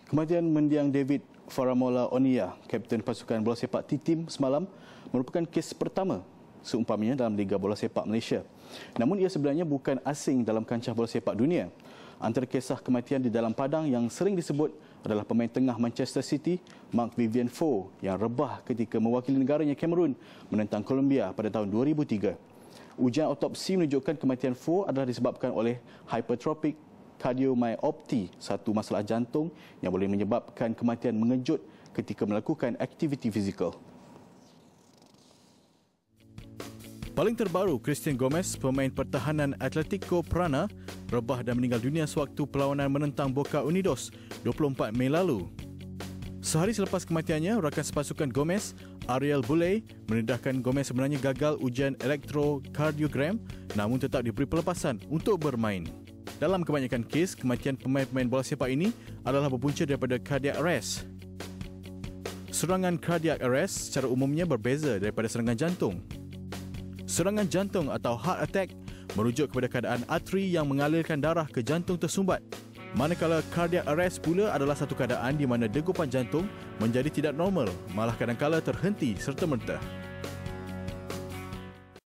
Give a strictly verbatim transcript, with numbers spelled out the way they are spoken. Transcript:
Kematian mendiang David Faramola Onia, Kapten pasukan bola sepak T-Team semalam, merupakan kes pertama seumpamanya dalam Liga Bola Sepak Malaysia. Namun ia sebenarnya bukan asing dalam kancah bola sepak dunia. Antara kisah kematian di dalam padang yang sering disebut adalah pemain tengah Manchester City, Mark Vivian Foe, yang rebah ketika mewakili negaranya Cameroon menentang Colombia pada tahun dua ribu tiga. Ujian autopsi menunjukkan kematian Foe adalah disebabkan oleh hypertrophic cardiomyopathy, satu masalah jantung yang boleh menyebabkan kematian mengejut ketika melakukan aktiviti fizikal. Paling terbaru, Christian Gomez, pemain pertahanan Atletico Prana, rebah dan meninggal dunia sewaktu perlawanan menentang Boca Unidos dua puluh empat Mei lalu. Sehari selepas kematiannya, rakan sepasukan Gomez, Ariel Boulay, mendedahkan Gomez sebenarnya gagal ujian elektrokardiogram namun tetap diberi pelepasan untuk bermain. Dalam kebanyakan kes, kematian pemain-pemain bola sepak ini adalah berpunca daripada cardiac arrest. Serangan cardiac arrest secara umumnya berbeza daripada serangan jantung. Serangan jantung atau heart attack merujuk kepada keadaan arteri yang mengalirkan darah ke jantung tersumbat. Manakala cardiac arrest pula adalah satu keadaan di mana degupan jantung menjadi tidak normal, malah kadang-kala terhenti serta-merta.